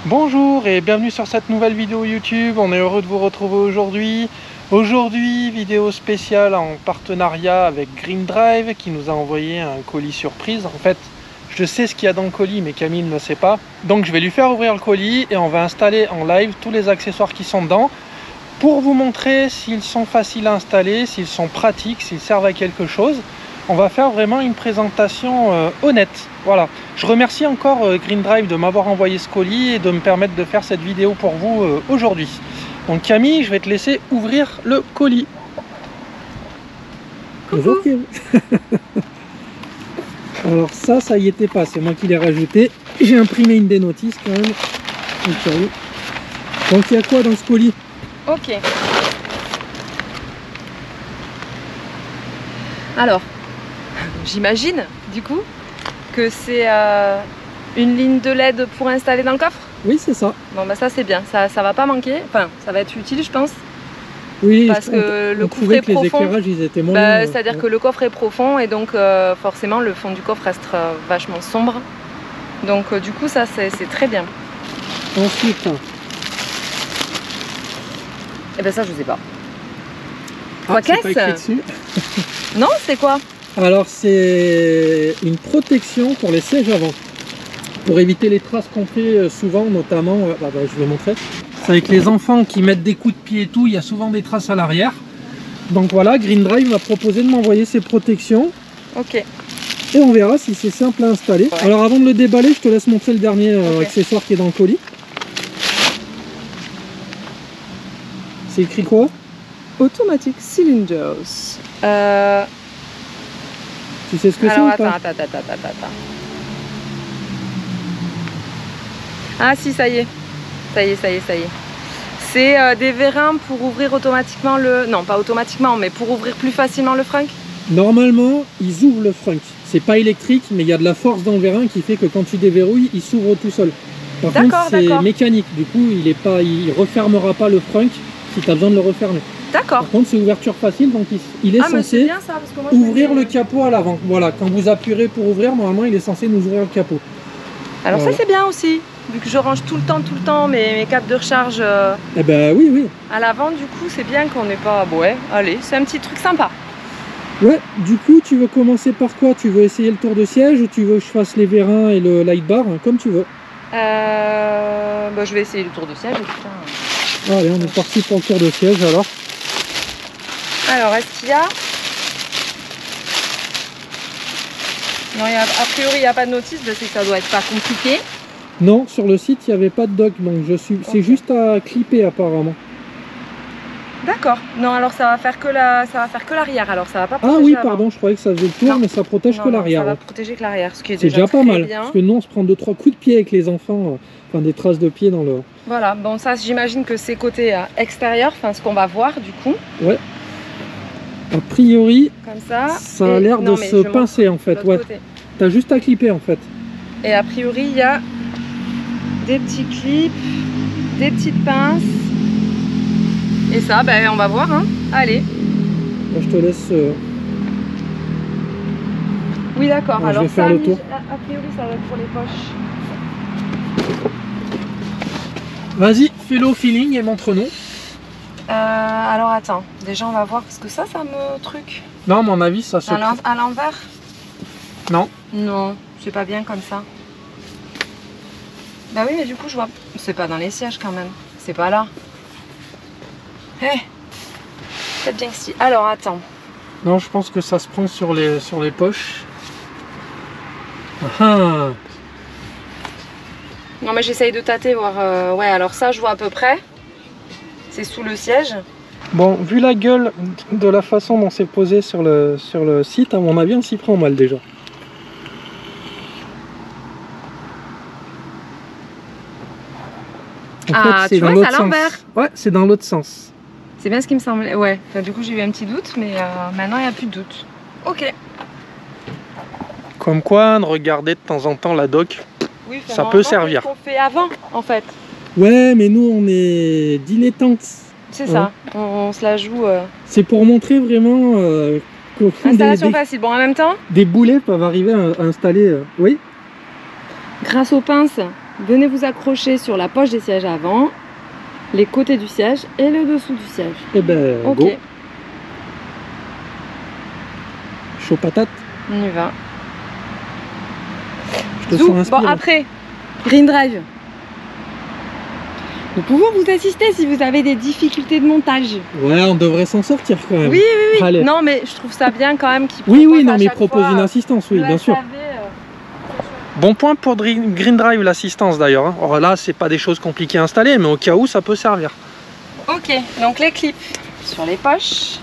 Bonjour et bienvenue sur cette nouvelle vidéo YouTube. On est heureux de vous retrouver aujourd'hui. Aujourd'hui, vidéo spéciale en partenariat avec Green Drive qui nous a envoyé un colis surprise. En fait, je sais ce qu'il y a dans le colis, mais Camille ne sait pas. Donc je vais lui faire ouvrir le colis et on va installer en live tous les accessoires qui sont dedans pour vous montrer s'ils sont faciles à installer, s'ils sont pratiques, s'ils servent à quelque chose. On va faire vraiment une présentation honnête. Voilà. Je remercie encore Green Drive de m'avoir envoyé ce colis et de me permettre de faire cette vidéo pour vous aujourd'hui. Donc Camille, je vais te laisser ouvrir le colis. Bonjour. Alors ça y était pas, c'est moi qui l'ai rajouté. J'ai imprimé une des notices quand même. Donc il y a quoi dans ce colis? Ok. Alors, j'imagine du coup que c'est une ligne de LED pour installer dans le coffre. Oui, c'est ça. Bon bah ça c'est bien, ça va pas manquer, enfin ça va être utile je pense. Oui, parce que le coffre est profond. Les éclairages ils étaient moins c'est-à-dire que le coffre est profond et donc forcément le fond du coffre reste vachement sombre. Donc du coup ça c'est très bien. Ensuite. Et ben ça je sais pas. Quoi qu'est-ce? Non, c'est quoi? Alors c'est une protection pour les sièges avant. Pour éviter les traces qu'on fait souvent, notamment, je vais montrer. C'est avec les enfants qui mettent des coups de pied et tout, il y a souvent des traces à l'arrière. Donc voilà, Green Drive m'a proposé de m'envoyer ces protections. Ok. Et on verra si c'est simple à installer. Ouais. Alors avant de le déballer, je te laisse montrer le dernier accessoire qui est dans le colis. C'est écrit quoi? Automatic Cylinders. Tu sais ce que c'est ou pas? Attends. Ah si, ça y est. C'est des vérins pour ouvrir automatiquement le... Non, pas automatiquement, mais pour ouvrir plus facilement le frunk. Normalement, ils ouvrent le frunk. C'est pas électrique, mais il y a de la force dans le vérin qui fait que quand tu déverrouilles, il s'ouvre tout seul. Par contre, c'est mécanique. Du coup, il refermera pas le frunk si tu as besoin de le refermer. D'accord. Par contre, c'est ouverture facile, donc il est censé bien ça, parce que moi, ouvrir le capot à l'avant. Voilà, quand vous appuierez pour ouvrir, normalement, il est censé nous ouvrir le capot. Alors ça, c'est bien aussi. Vu que je range tout le temps mes câbles de recharge eh ben oui. À l'avant, du coup, c'est bien qu'on n'ait pas... Bon, ouais, allez, c'est un petit truc sympa. Ouais, du coup, tu veux commencer par quoi? Tu veux essayer le tour de siège ou tu veux que je fasse les vérins et le light bar, comme tu veux? Je vais essayer le tour de siège. Putain. Allez, on est parti pour le tour de siège alors. Alors, est-ce qu'il y a... Non, a priori, il n'y a pas de notice, c'est que ça doit être pas compliqué. Non, sur le site, il n'y avait pas de doc, donc c'est juste à clipper apparemment. D'accord. Non, alors ça va faire que l'arrière, alors ça va pas protéger. Ah oui, pardon, je croyais que ça faisait le tour, mais ça protège que l'arrière. Ça va protéger que l'arrière, ce qui est déjà pas mal, bien. Parce que nous, on se prend 2-3 coups de pied avec les enfants, enfin des traces de pied dans le... Voilà, bon ça, j'imagine que c'est côté extérieur, enfin ce qu'on va voir du coup. Ouais. A priori, comme ça a l'air de se pincer en fait, ouais. T'as juste à clipper en fait. Et a priori, il y a des petits clips, des petites pinces. Et ça, on va voir, hein. Allez. Moi, je te laisse... Oui, d'accord. Alors je vais faire le tour. A priori, ça va être pour les poches. Vas-y, fais-le au feeling et montre-nous. Alors attends, déjà on va voir parce que ça me truc. Non, à mon avis, ça se... À l'envers? Non. Non, c'est pas bien comme ça. Bah oui, mais du coup, je vois... C'est pas dans les sièges quand même. C'est pas là. Peut-être bien que si. Alors, attends. Non, je pense que ça se prend sur les poches. Ah. Non, mais j'essaye de tâter, voir... Ouais, alors ça, je vois à peu près. C'est sous le siège. Bon, vu la gueule de la façon dont c'est posé sur le site, à mon avis, on s'y prend mal déjà. Tu vois, c'est à l'envers. Ouais, c'est dans l'autre sens. C'est bien ce qui me semblait. Ouais, enfin, du coup, j'ai eu un petit doute, mais maintenant, il n'y a plus de doute. Ok. Comme quoi, regarder de temps en temps la doc, oui, ça peut servir. C'est ce qu'on fait avant, en fait. Ouais, mais nous, on est dilettantes. C'est ça, on se la joue. C'est pour montrer vraiment qu'au fond installation facile. Bon, en même temps, des boulets peuvent arriver à installer. Oui. Grâce aux pinces, venez vous accrocher sur la poche des sièges avant, les côtés du siège et le dessous du siège. Eh ben, Ok, go. Chaud patate. on y va. Je te Zou. sens inspiré. Bon, après, Green Drive. Nous pouvons vous assister si vous avez des difficultés de montage. Ouais, on devrait s'en sortir quand même. Oui, oui, oui. Allez. Non, mais je trouve ça bien quand même qu'ils Oui, proposent oui, non, à mais il chaque propose fois, une assistance, oui, le bien sûr. SAV, Bon point pour Green Drive, l'assistance d'ailleurs. Alors là, c'est pas des choses compliquées à installer, mais au cas où, ça peut servir. Ok, donc les clips sur les poches.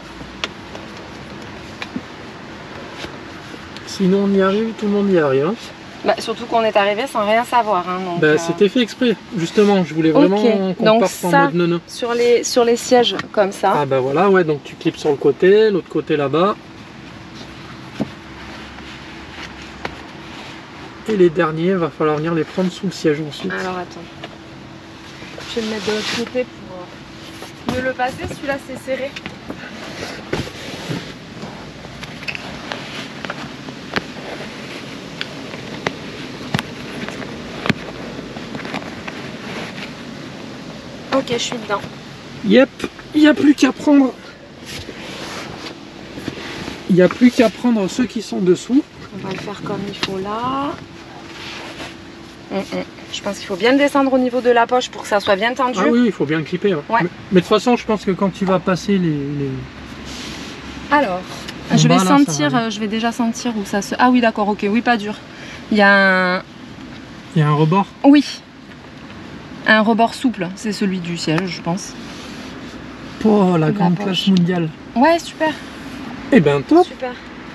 Sinon, on y arrive, tout le monde y arrive. Hein. Bah, surtout qu'on est arrivé sans rien savoir. Hein, donc, Bah, c'était fait exprès, justement. Je voulais vraiment Ok, qu'on donc parte en ça- mode neuneu. sur les sièges comme ça. Ah bah voilà, ouais, donc tu clips sur le côté, l'autre côté là-bas. Et les derniers, va falloir venir les prendre sous le siège ensuite. Alors attends. Je vais me mettre de l'autre côté pour mieux le passer. Celui-là c'est serré. Ok, je suis dedans. Yep, il n'y a plus qu'à prendre. Il n'y a plus qu'à prendre ceux qui sont dessous. On va le faire comme il faut là. Je pense qu'il faut bien le descendre au niveau de la poche pour que ça soit bien tendu. Ah oui, il faut bien le clipper. Ouais. Ouais. Mais de toute façon, je pense que quand tu vas passer Alors, En je vais bas, là, ça sentir, va aller. je vais déjà sentir où ça se... Ah oui, d'accord, ok, oui, pas dur. Il y a un... Il y a un rebord. Oui. Un rebord souple, c'est celui du siège, je pense. Oh, la grande poche. classe mondiale. Ouais, super, Eh ben top. super.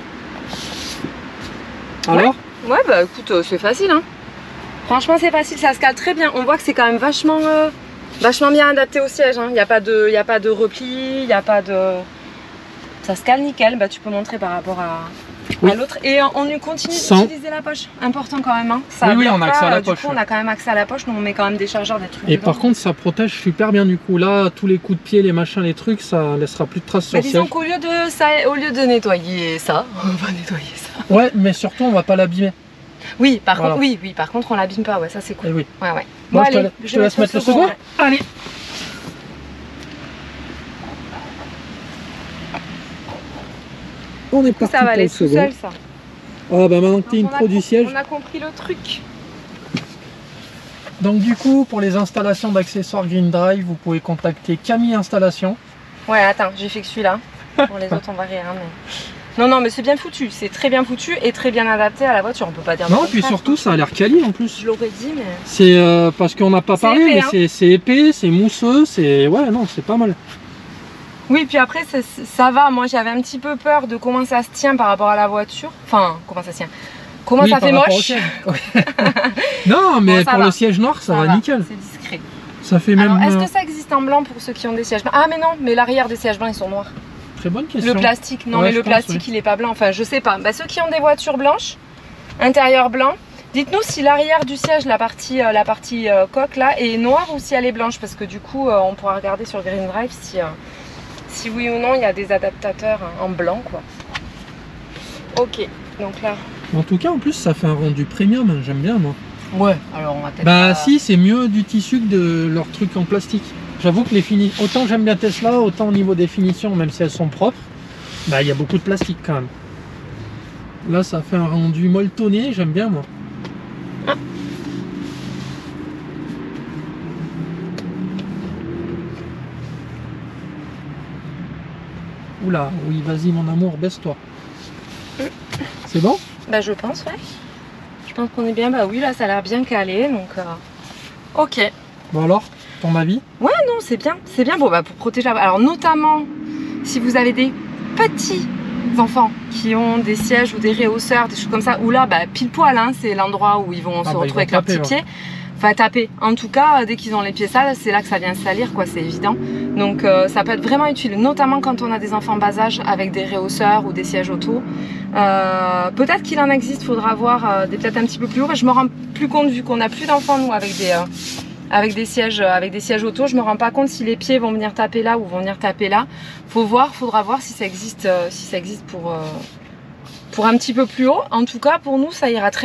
Alors Ouais, bah écoute, c'est facile, hein. Franchement, c'est facile, ça se cale très bien. On voit que c'est quand même vachement bien adapté au siège, hein. Il n'y a pas de repli, il n'y a pas de... Ça se cale nickel, bah tu peux montrer par rapport à l'autre. Et on continue d'utiliser la poche, important quand même, hein. Ça Oui, bloque on a accès à la du poche, coup, ouais. on a quand même accès à la poche, nous on met quand même des chargeurs, des trucs Et dedans. par contre, ça protège super bien du coup. Là, tous les coups de pied, les machins, les trucs, ça laissera plus de traces sur Mais le disons siège. qu'au lieu de nettoyer ça, on va nettoyer ça. Ouais, mais surtout, on va pas l'abîmer. Oui, par Voilà. contre, oui, par contre, on l'abîme pas, ouais, ça c'est cool. Eh oui. Ouais, ouais. Bon, je allez, te laisse mettre le second. ouais. Allez. On est parti Ça va pour aller le tout second. seul, ça. Ah bah maintenant que t'es une Donc, pro du siège. On a compris le truc. Donc du coup, pour les installations d'accessoires Green Drive, vous pouvez contacter Camille Installation. Ouais, attends, j'ai fait que celui-là. Pour les autres, on va rire. Hein, mais... Non, mais c'est bien foutu. C'est très bien foutu et très bien adapté à la voiture. On peut pas dire. Non, le et puis contraire. surtout, ça a l'air quali en plus. Je l'aurais dit, mais. C'est parce qu'on n'a pas C'est parlé, épais, mais hein. c'est épais, c'est mousseux, c'est... Ouais, non, c'est pas mal. Oui, puis après, ça va. Moi, j'avais un petit peu peur de comment ça se tient par rapport à la voiture. Enfin, comment ça se tient. Comment Oui, ça par fait rapport au moche. siège. Non, mais Bon, ça pour va. le siège noir, ça va nickel. C'est discret. Ça fait même... Alors, est-ce que ça existe en blanc pour ceux qui ont des sièges blancs? Ah, mais non, mais l'arrière des sièges blancs, ils sont noirs. Très bonne question. Le plastique, non, Ouais, mais je le pense, plastique, oui. il est pas blanc. Enfin, je sais pas. Bah, ceux qui ont des voitures blanches, intérieur blanc, dites-nous si l'arrière du siège, la partie coque là, est noire ou si elle est blanche. Parce que du coup, on pourra regarder sur Green Drive si oui ou non il y a des adaptateurs en blanc, quoi. Ok, donc là. En tout cas, en plus, ça fait un rendu premium, hein, j'aime bien, moi. Ouais, alors on va peut-être. Bah si, c'est mieux du tissu que de leurs trucs en plastique. J'avoue que les finitions, autant j'aime bien Tesla, autant au niveau des finitions, même si elles sont propres, bah il y a beaucoup de plastique quand même. Là, ça fait un rendu molletonné, j'aime bien moi. Oula, oui, vas-y mon amour, baisse-toi. C'est bon? Bah, je pense, ouais. Je pense qu'on est bien. Bah oui, là, ça a l'air bien calé, donc. Ok. Bon alors, ton avis? Non, c'est bien, c'est bien. Bon, bah, pour protéger. Alors, notamment, si vous avez des petits enfants qui ont des sièges ou des réhausseurs, des choses comme ça, où là, bah, pile poil, hein, c'est l'endroit où ils vont se retrouver avec leurs petits pieds. Enfin, taper. En tout cas, dès qu'ils ont les pieds sales, c'est là que ça vient salir, quoi, c'est évident. Donc, ça peut être vraiment utile, notamment quand on a des enfants bas âge avec des réhausseurs ou des sièges auto. Peut-être qu'il en existe, faudra voir peut-être un petit peu plus haut. Je me rends plus compte vu qu'on n'a plus d'enfants, nous, avec des sièges auto. Je me rends pas compte si les pieds vont venir taper là ou vont venir taper là. Faudra voir si ça existe, pour un petit peu plus haut. En tout cas, pour nous, ça ira très bien.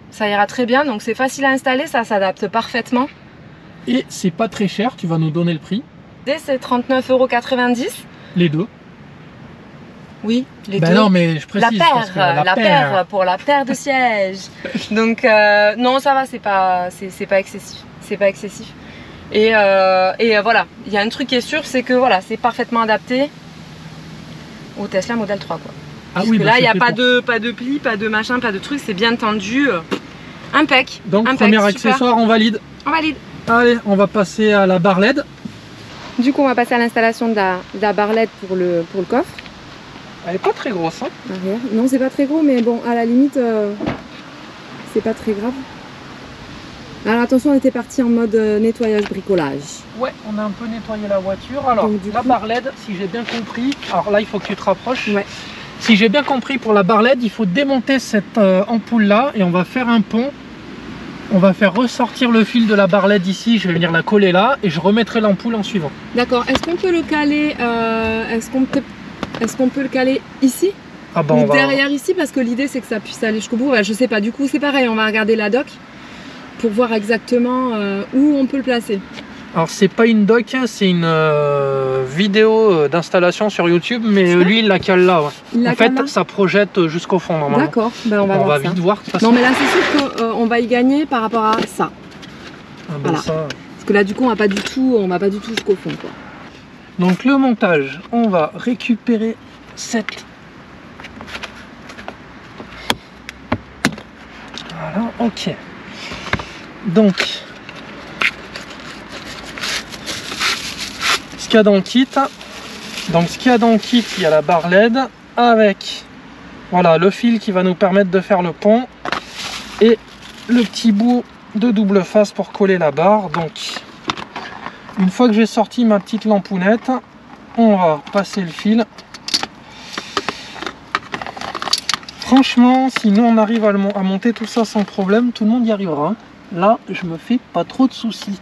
Ça ira très bien, donc c'est facile à installer, ça s'adapte parfaitement. Et c'est pas très cher, tu vas nous donner le prix. C'est 39,90 €. Les deux. Oui, les Ben deux. non, mais je précise. parce que La paire pour la paire de sièges. Donc non, ça va, c'est pas excessif. C'est pas excessif. Et voilà, il y a un truc qui est sûr, c'est que voilà, c'est parfaitement adapté au Tesla Model 3 quoi. Ah oui, là, il n'y a pas pour... de plis, pas de machin, pas de truc, c'est bien tendu. Impec. Donc impec, premier super. accessoire, on valide. On valide. Allez, on va passer à la barre LED. Du coup, on va passer à l'installation de la barre LED pour le coffre. Elle est pas très grosse, hein. Arrière. Non, c'est pas très gros, mais bon, à la limite, c'est pas très grave. Alors attention, on était parti en mode nettoyage bricolage. Ouais, on a un peu nettoyé la voiture. Alors, Donc, du la coup... barre LED, si j'ai bien compris, alors là, il faut que tu te rapproches. Ouais. Si j'ai bien compris, pour la barre LED, il faut démonter cette ampoule-là et on va faire un pont. On va faire ressortir le fil de la barre LED ici, je vais venir la coller là et je remettrai l'ampoule en suivant. D'accord, est-ce qu'on peut le caler est-ce qu'on peut le caler ici ou derrière ici, parce que l'idée c'est que ça puisse aller jusqu'au bout. Je sais pas, du coup c'est pareil, on va regarder la doc pour voir exactement où on peut le placer. Alors c'est pas une doc, c'est une vidéo d'installation sur YouTube, mais lui il la cale là. Ouais. En fait ça projette jusqu'au fond normalement. D'accord, ben on va voir ça. Vite voir de toute façon. Non mais là c'est sûr qu'on va y gagner par rapport à ça. Ah ben voilà. Ça... Parce que là du coup on va pas du tout jusqu'au fond quoi. Donc le montage, on va récupérer cette... Voilà, ok. Donc, ce qu'il y a dans le kit, il y a la barre LED avec voilà, le fil qui va nous permettre de faire le pont et le petit bout de double face pour coller la barre. Donc, une fois que j'ai sorti ma petite lampounette, on va passer le fil. Franchement, si nous on arrive à monter tout ça sans problème, tout le monde y arrivera. Là, je me fais pas trop de soucis.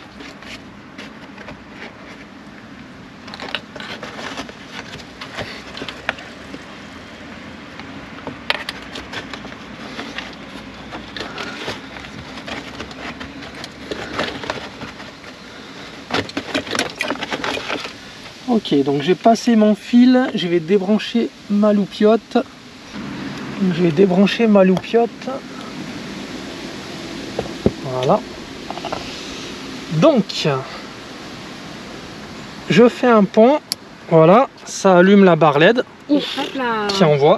Ok, donc j'ai passé mon fil, je vais débrancher ma loupiote. Voilà. Donc, je fais un pont. Voilà, ça allume la barre LED qui envoie.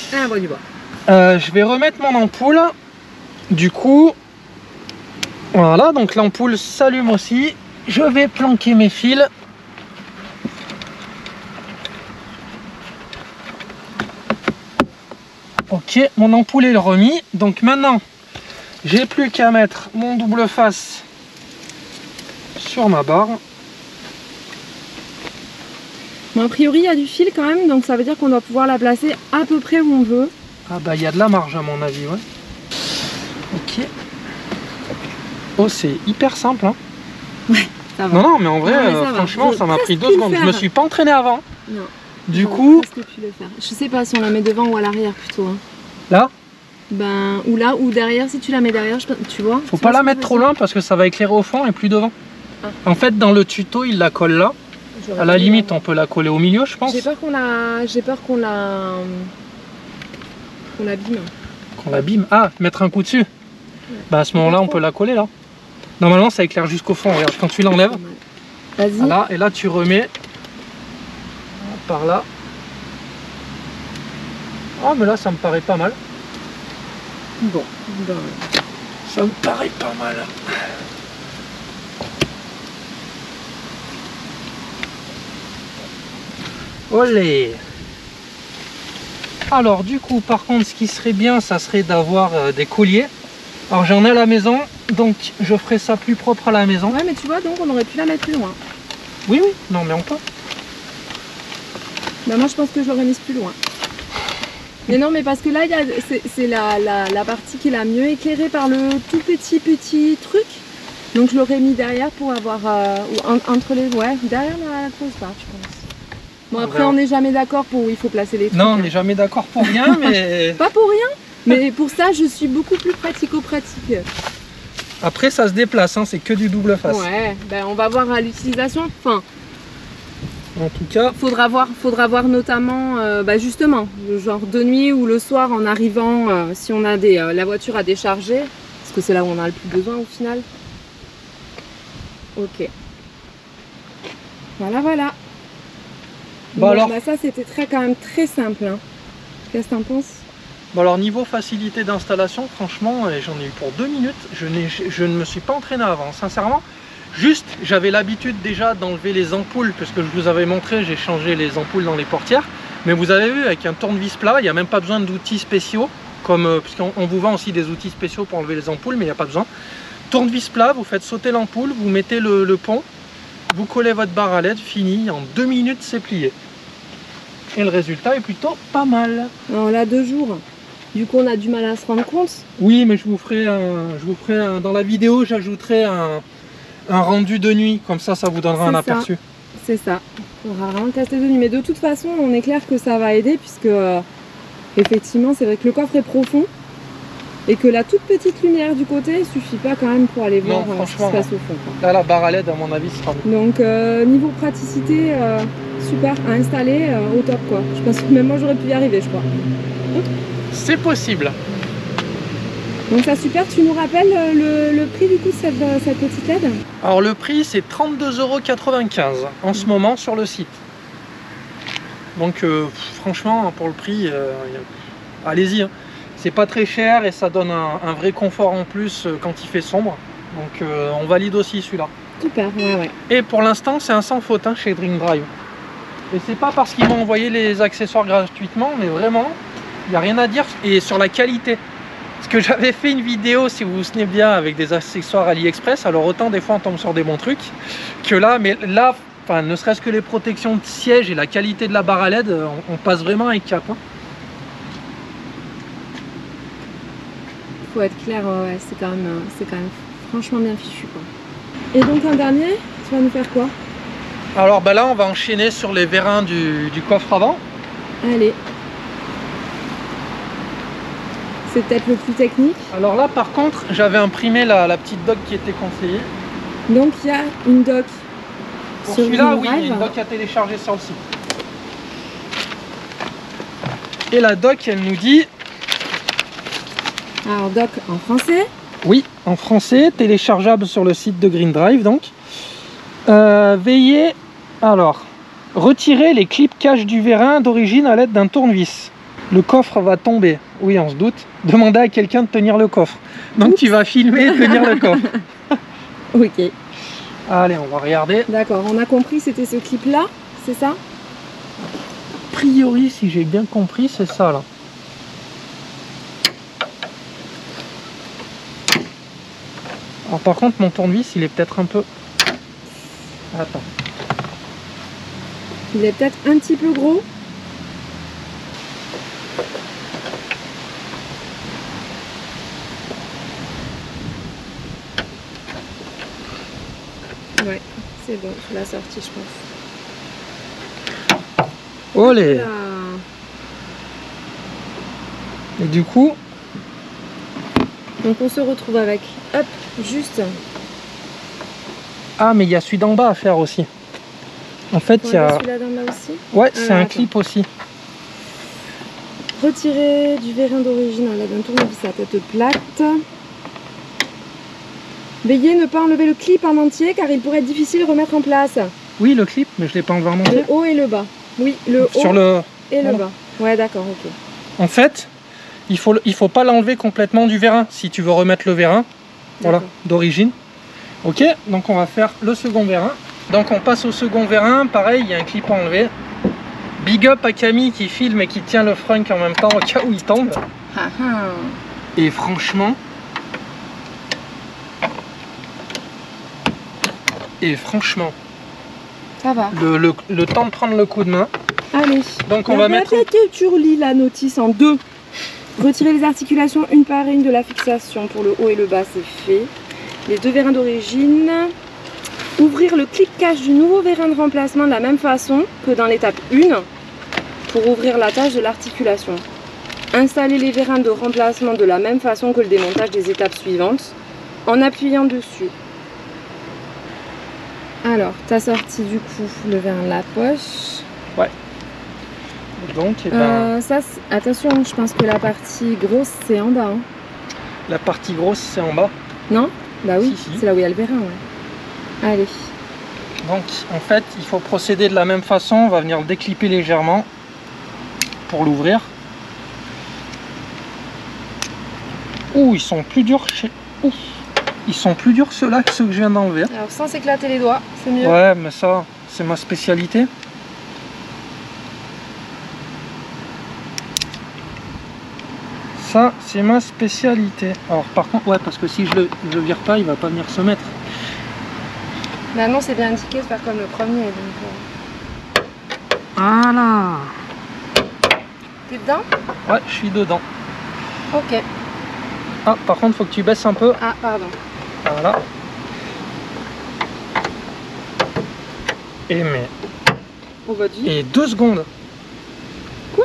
Je vais remettre mon ampoule. Du coup, voilà, donc l'ampoule s'allume aussi. Je vais planquer mes fils. Ok, mon ampoule est remis. Donc maintenant, j'ai plus qu'à mettre mon double face sur ma barre. Bon, a priori, il y a du fil quand même, donc ça veut dire qu'on doit pouvoir la placer à peu près où on veut. Ah bah, il y a de la marge à mon avis, ouais. Ok. Oh, c'est hyper simple, hein. Ouais, ça va. Non, mais en vrai, franchement, ça m'a pris 2 secondes. Je me suis pas entraîné avant. Non. Du coup... Je sais pas si on la met devant ou à l'arrière plutôt. Hein. Là? Ben, ou là, ou derrière, si tu la mets derrière, tu vois. Faut pas la mettre trop loin parce que ça va éclairer au fond et plus devant. Ah. En fait, dans le tuto, il la colle là. À la limite, on peut la coller au milieu, je pense. J'ai peur qu'on l'abîme. Qu'on l'abîme? Ah, mettre un coup dessus. Ouais. Bah à ce moment-là, on peut la coller là. Normalement, ça éclaire jusqu'au fond. Regarde, quand tu l'enlèves. Vas-y. Voilà, et là, tu remets par là. Ah, mais là, ça me paraît pas mal. Bon, ben... ça me paraît pas mal. Olé! Alors du coup, par contre, ce qui serait bien, ça serait d'avoir des colliers. Alors j'en ai à la maison, donc je ferai ça plus propre à la maison. Ouais, mais tu vois, donc on aurait pu la mettre plus loin. Oui, oui, non mais on peut. Bah moi je pense que je l'aurais mise plus loin. Mais non, mais parce que là, c'est la partie qui est la mieux éclairée par le tout petit truc. Donc je l'aurais mis derrière pour avoir, entre les... Ouais, derrière la grosse barre, je pense. Bon, après, on n'est jamais d'accord pour où il faut placer les trucs. Non, on n'est jamais d'accord pour rien, mais... Pas pour rien. Mais pour ça, je suis beaucoup plus pratico-pratique. Après, ça se déplace, hein, c'est que du double face. Ouais, ben on va voir à l'utilisation. Enfin, En tout cas, faudra voir notamment, justement, genre de nuit ou le soir en arrivant, si on a la voiture à décharger, parce que c'est là où on a le plus besoin au final. Ok. Voilà, voilà. Bon, alors... ça c'était quand même très simple. Hein. Qu'est-ce que t'en penses? Bon alors niveau facilité d'installation, franchement, j'en ai eu pour 2 minutes, je ne me suis pas entraîné avant, sincèrement. Juste, j'avais l'habitude déjà d'enlever les ampoules, puisque je vous avais montré, j'ai changé les ampoules dans les portières. Mais vous avez vu, avec un tournevis plat, il n'y a même pas besoin d'outils spéciaux, puisqu'on vous vend aussi des outils spéciaux pour enlever les ampoules, mais il n'y a pas besoin. Tournevis plat, vous faites sauter l'ampoule, vous mettez le pont, vous collez votre barre à LED, fini, en 2 minutes c'est plié. Et le résultat est plutôt pas mal. Alors là, 2 jours. Du coup, on a du mal à se rendre compte. Oui, mais je vous ferai dans la vidéo, j'ajouterai un rendu de nuit, comme ça, ça vous donnera un aperçu. C'est ça. On va vraiment tester de nuit. Mais de toute façon, on est clair que ça va aider, puisque effectivement, c'est vrai que le coffre est profond et que la toute petite lumière du côté, il suffit pas quand même pour aller voir ce qui se passe au fond. Là, la barre à LED, à mon avis, sera bon. Donc, niveau praticité, super à installer, au top quoi. Je pense que même moi, j'aurais pu y arriver, je crois. C'est possible. Donc ça super, tu nous rappelles le prix du coup de cette petite LED? Alors le prix c'est 32,95 € en ce moment sur le site. Donc franchement pour le prix, allez-y. Hein. C'est pas très cher et ça donne un vrai confort en plus quand il fait sombre. Donc on valide aussi celui-là. Super, ouais. Et pour l'instant c'est un sans faute hein, chez Dream Drive. Et c'est pas parce qu'ils m'ont envoyé les accessoires gratuitement, mais vraiment, il n'y a rien à dire. Et sur la qualité. Parce que j'avais fait une vidéo, si vous vous souvenez bien, avec des accessoires AliExpress. Alors autant des fois on tombe sur des bons trucs que là, mais là, enfin, ne serait-ce que les protections de siège et la qualité de la barre à LED, on passe vraiment un cap. Hein. Faut être clair, ouais, c'est quand même franchement bien fichu quoi. Et donc un dernier, tu vas nous faire quoi? Alors là, on va enchaîner sur les vérins du coffre avant. Allez. C'est peut-être le plus technique. Alors là par contre j'avais imprimé la petite doc qui était conseillée. Donc il y a une doc. Pour celui-là oui, il y a une doc à télécharger sur le site. Et la doc elle nous dit... Alors doc en français? Oui, en français, téléchargeable sur le site de Green Drive donc. Veillez, alors, retirer les clips cache du vérin d'origine à l'aide d'un tournevis. Le coffre va tomber. Oui, on se doute. Demandez à quelqu'un de tenir le coffre. Donc tu vas filmer et tenir le coffre. Ok. Allez, on va regarder. D'accord, on a compris, c'était ce clip-là, c'est ça? A priori, si j'ai bien compris, c'est ça là. Alors par contre, mon tournevis, il est peut-être un peu... Attends. Il est peut-être un petit peu gros. Ouais, c'est bon, je l'ai sorti, je pense. Olé! Là. Et du coup... Donc on se retrouve avec, hop, juste... Ah, mais il y a celui d'en bas à faire aussi. En fait, il y a... Celui-là d'en bas aussi? Ouais, c'est un clip aussi. Retirer du vérin d'origine à l'aide d'un tournevis à tête plate. Veillez ne pas enlever le clip en entier car il pourrait être difficile de remettre en place. Oui, le clip, mais je l'ai pas enlevé en entier. Le haut et le bas. Oui, le haut sur le... et le bas. Ouais, d'accord, ok. En fait, il faut pas l'enlever complètement du vérin si tu veux remettre le vérin, voilà, d'origine. Ok, donc on va faire le second vérin. Donc on passe au second vérin, pareil, il y a un clip à enlever. Big up à Camille qui filme et qui tient le frunk en même temps au cas où il tombe. Et franchement... Ça va. Le temps de prendre le coup de main. Allez. Donc on va mettre... Tu relis la notice en deux. Retirer les articulations une par une de la fixation. Pour le haut et le bas, c'est fait. Les deux vérins d'origine. Ouvrir le clip cache du nouveau vérin de remplacement de la même façon que dans l'étape 1 pour ouvrir l'attache de l'articulation. Installez les vérins de remplacement de la même façon que le démontage des étapes suivantes, en appuyant dessus. Alors, tu as sorti du coup le vérin de la poche. Ouais. Donc, eh ben, attention, je pense que la partie grosse, c'est en bas. Hein. La partie grosse, c'est en bas. Non? Bah oui, Si. c'est là où il y a le vérin. Ouais. Allez. Donc, en fait, il faut procéder de la même façon. On va venir le déclipper légèrement pour l'ouvrir. Ouh, ils sont plus durs chez... Ouf. Ils sont plus durs ceux-là que ceux que je viens d'enlever. Alors, sans s'éclater les doigts, c'est mieux. Ouais, mais ça, c'est ma spécialité. Ça, c'est ma spécialité. Alors, par contre, ouais, parce que si je le vire pas, il va pas venir se mettre. Bah non, c'est bien indiqué de faire comme le premier. Donc, Voilà. T'es dedans? Ouais, je suis dedans. Ok. Ah, par contre, faut que tu baisses un peu. Ah, pardon. Voilà. Et mais... Au bas du. Et 2 secondes. Cool.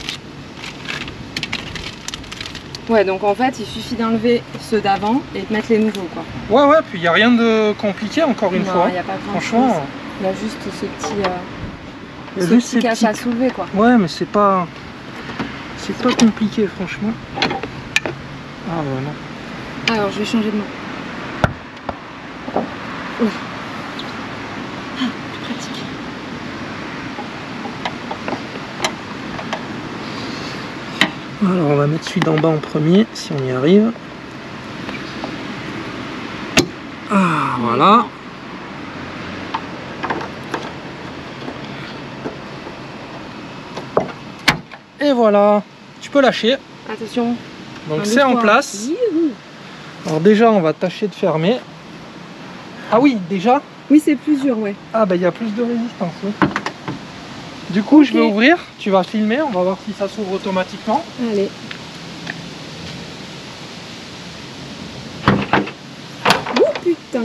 Ouais, donc en fait, il suffit d'enlever ceux d'avant et de mettre les nouveaux, quoi. Ouais, puis il n'y a rien de compliqué, encore une fois. Non, il n'y a pas grand Franchement, chose. Il y a juste ce il y a petit, juste ces cache à petites- soulever, quoi. Ouais, mais c'est pas compliqué, franchement. Ah ouais, non. Alors, je vais changer de main. Oula. Ah, plus pratique. Alors, on va mettre celui d'en bas en premier, si on y arrive. Ah, voilà. Et voilà. Tu peux lâcher. Attention. Donc Un c'est en mouchoir. place. Youhou. Alors déjà, on va tâcher de fermer. Ah oui, déjà. Oui, c'est plus dur, ouais. Ah bah il y a plus de résistance, oui. Du coup, je vais Ok. ouvrir. Tu vas filmer. On va voir si ça s'ouvre automatiquement. Allez. Oh putain.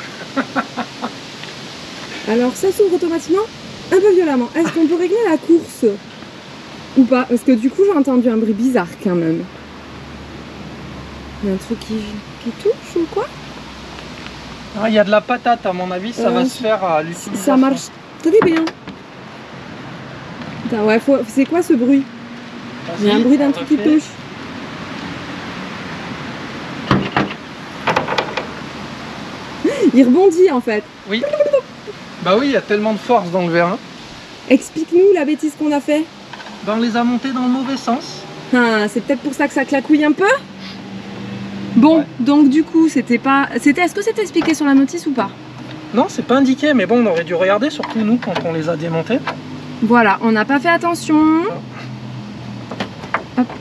Alors, ça s'ouvre automatiquement un peu violemment. Est-ce qu'on peut régler la course ou pas? Parce que du coup, j'ai entendu un bruit bizarre quand même. Il y a un truc qui touche ou quoi? Ah, il y a de la patate, à mon avis. Ça va se faire à l'utilisation. Ça marche très bien. Attends, ouais, c'est quoi ce bruit? Il y a un bruit d'un truc qui touche. Il rebondit en fait. Oui. Bah oui, il y a tellement de force dans le vérin. Explique-nous la bêtise qu'on a fait. Ben, on les a montés dans le mauvais sens. Ah, c'est peut-être pour ça que ça claquouille un peu. Bon, Ouais. donc du coup, c'était pas. Est-ce que c'était expliqué sur la notice ou pas? Non, c'est pas indiqué, mais bon, on aurait dû regarder, surtout nous, quand on les a démontés. Voilà, on n'a pas fait attention. Hop.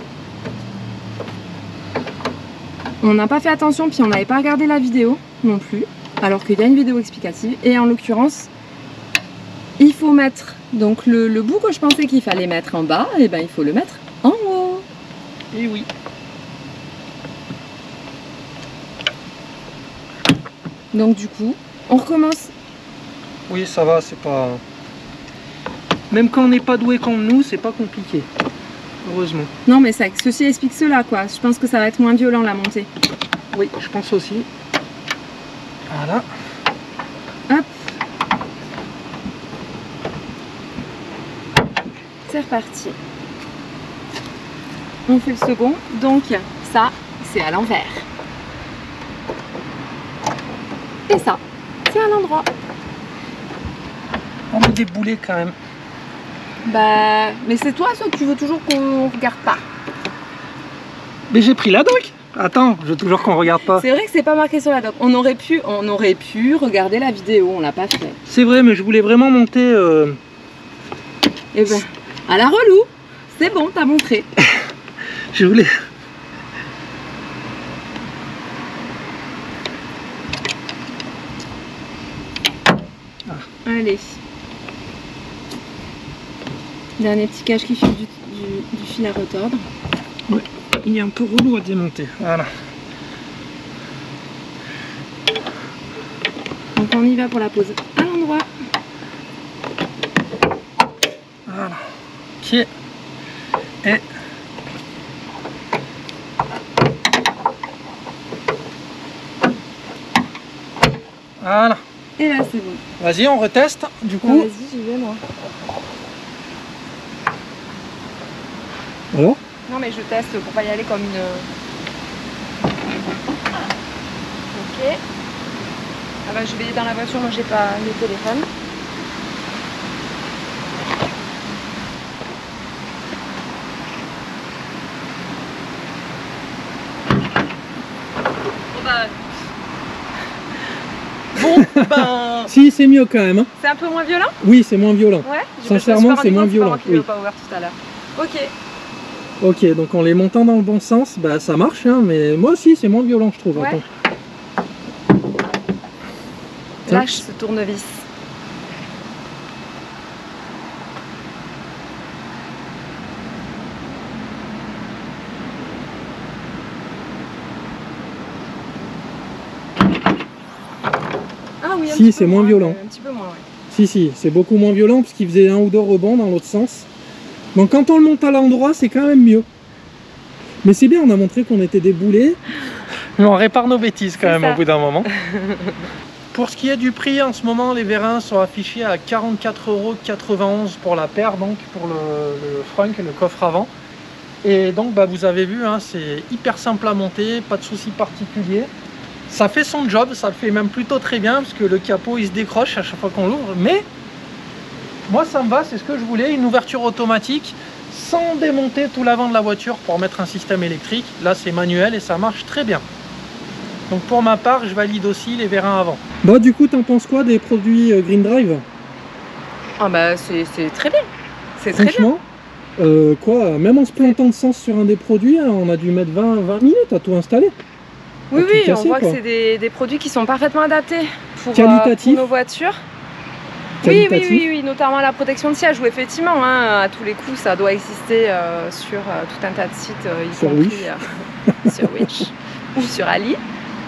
On n'a pas fait attention, puis on n'avait pas regardé la vidéo non plus, alors qu'il y a une vidéo explicative. Et en l'occurrence, il faut mettre donc le bout que je pensais qu'il fallait mettre en bas, et ben il faut le mettre en haut. Et oui. Donc du coup, on recommence. Oui, ça va, c'est pas... Même quand on n'est pas doué comme nous, c'est pas compliqué. Heureusement. Non mais ça, ceci explique cela quoi. Je pense que ça va être moins violent la montée. Oui, je pense aussi. Voilà. Hop. C'est reparti. On fait le second. Donc ça, c'est à l'envers. Et ça, c'est à l'endroit. On met des boulets quand même. Bah, mais c'est toi ça que tu veux toujours qu'on regarde pas. Mais j'ai pris la doc. Attends, je veux toujours qu'on regarde pas. C'est vrai que c'est pas marqué sur la doc. On aurait pu regarder la vidéo, on l'a pas fait. C'est vrai, mais je voulais vraiment monter... Et ben, à la relou. C'est bon, t'as montré. Je voulais... Allez. Dernier petit cache qui file du fil à retordre. Ouais, il est un peu relou à démonter. Voilà. Donc on y va pour la pose à l'endroit. Voilà. Ok. Et Voilà. Et là, c'est bon. Vas-y, on reteste, du Bon, coup. vas-y, j'y vais, moi. Alors? Non, mais je teste pour pas y aller comme une... Ok. Ah bah, je vais dans la voiture, moi j'ai pas le téléphone. Bon, ben... Si, c'est mieux quand même. Hein. C'est un peu moins violent? Oui, c'est moins violent. Ouais. Sincèrement, c'est moins violent. Oui. Oui. Power tout à l'heure. Ok. Ok, donc en les montant dans le bon sens, bah ça marche, hein, mais moi aussi c'est moins violent, je trouve. Ouais. Attends. Lâche ce tournevis. Ah oui, Si, c'est moins violent. Un petit peu moins, ouais. Si, c'est beaucoup moins violent parce qu'il faisait un ou deux rebonds dans l'autre sens. Donc quand on le monte à l'endroit, c'est quand même mieux. Mais c'est bien, on a montré qu'on était des boulets. Mais on répare nos bêtises quand même ça. au bout d'un moment. Pour ce qui est du prix, en ce moment, les vérins sont affichés à 44,91 € pour la paire, donc pour le frunk, le coffre avant. Et donc, bah, vous avez vu, hein, c'est hyper simple à monter, pas de soucis particuliers. Ça fait son job, ça le fait même plutôt très bien, parce que le capot, il se décroche à chaque fois qu'on l'ouvre. Mais moi, ça me va, c'est ce que je voulais, une ouverture automatique, sans démonter tout l'avant de la voiture pour mettre un système électrique. Là, c'est manuel et ça marche très bien. Donc pour ma part, je valide aussi les vérins avant. Bah du coup, t'en penses quoi des produits Green Drive? Ah bah c'est très bien. C'est très bien. Franchement, quoi, même en se plantant de sens sur un des produits, hein, on a dû mettre 20 minutes à tout installer. Oui, tout oui, casser, on voit quoi. que c'est des produits qui sont parfaitement adaptés pour Qualitatif. nos voitures. Qualitatif. Oui, notamment la protection de siège, où effectivement, hein, à tous les coups, ça doit exister sur tout un tas de sites, y Sur compris Wish. sur Wish ou sur Ali.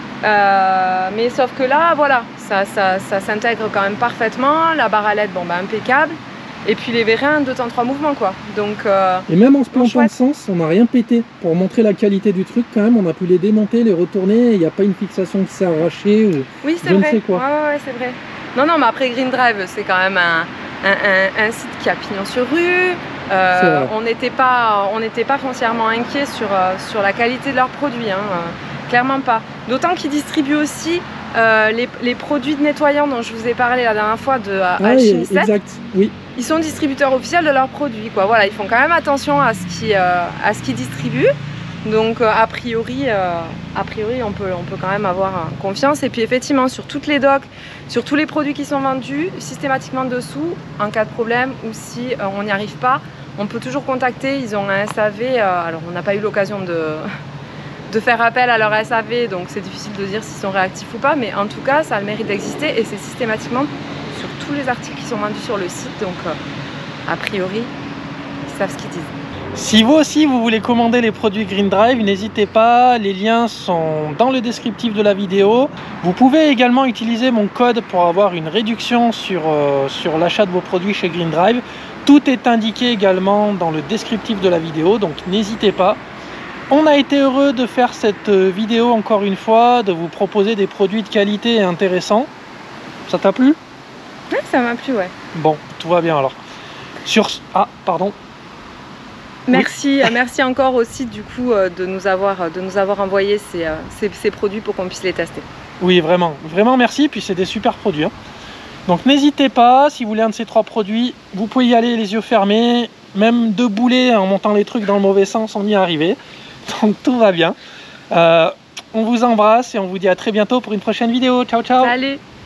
Mais sauf que là, voilà, ça s'intègre quand même parfaitement. La barre à LED, bon, bah, impeccable. Et puis les vérins, 2 temps 3 mouvements, quoi. Donc, Et même en se plantant de chouette. sens, on n'a rien pété. Pour montrer la qualité du truc, quand même, on a pu les démonter, les retourner. Il n'y a pas une fixation qui s'est arrachée ou oui, c'est je ne vrai. sais quoi. Ouais, c'est vrai. Non, mais après Green Drive, c'est quand même un site qui a pignon sur rue. vrai. On n'était pas foncièrement inquiet sur la qualité de leurs produits, hein, clairement pas. D'autant qu'ils distribuent aussi les produits de nettoyants dont je vous ai parlé la dernière fois de Oui, H7. exact, oui. Ils sont distributeurs officiels de leurs produits, quoi. Voilà, ils font quand même attention à ce qu'ils distribuent. Donc a priori, on peut quand même avoir confiance. Et puis effectivement, sur toutes les docks, sur tous les produits qui sont vendus, systématiquement dessous, en cas de problème ou si on n'y arrive pas, on peut toujours contacter. Ils ont un SAV. Alors on n'a pas eu l'occasion de faire appel à leur SAV, donc c'est difficile de dire s'ils sont réactifs ou pas. Mais en tout cas, ça a le mérite d'exister et c'est systématiquement sur tous les articles qui sont vendus sur le site. Donc a priori, ils savent ce qu'ils disent. Si vous aussi vous voulez commander les produits Green Drive, n'hésitez pas, les liens sont dans le descriptif de la vidéo. Vous pouvez également utiliser mon code pour avoir une réduction sur l'achat de vos produits chez Green Drive. Tout est indiqué également dans le descriptif de la vidéo, donc n'hésitez pas. On a été heureux de faire cette vidéo encore une fois, de vous proposer des produits de qualité et intéressants. Ça t'a plu? Ouais, ça m'a plu, ouais. Bon, tout va bien alors. Ah, pardon. Merci, merci encore aussi du coup de nous avoir envoyé ces produits pour qu'on puisse les tester. Oui, vraiment, vraiment merci, puis c'est des super produits. Hein. Donc n'hésitez pas, si vous voulez un de ces 3 produits, vous pouvez y aller les yeux fermés, même de bouler en montant les trucs dans le mauvais sens, on y est arrivé. Donc tout va bien. On vous embrasse et on vous dit à très bientôt pour une prochaine vidéo. Ciao, ciao. Allez.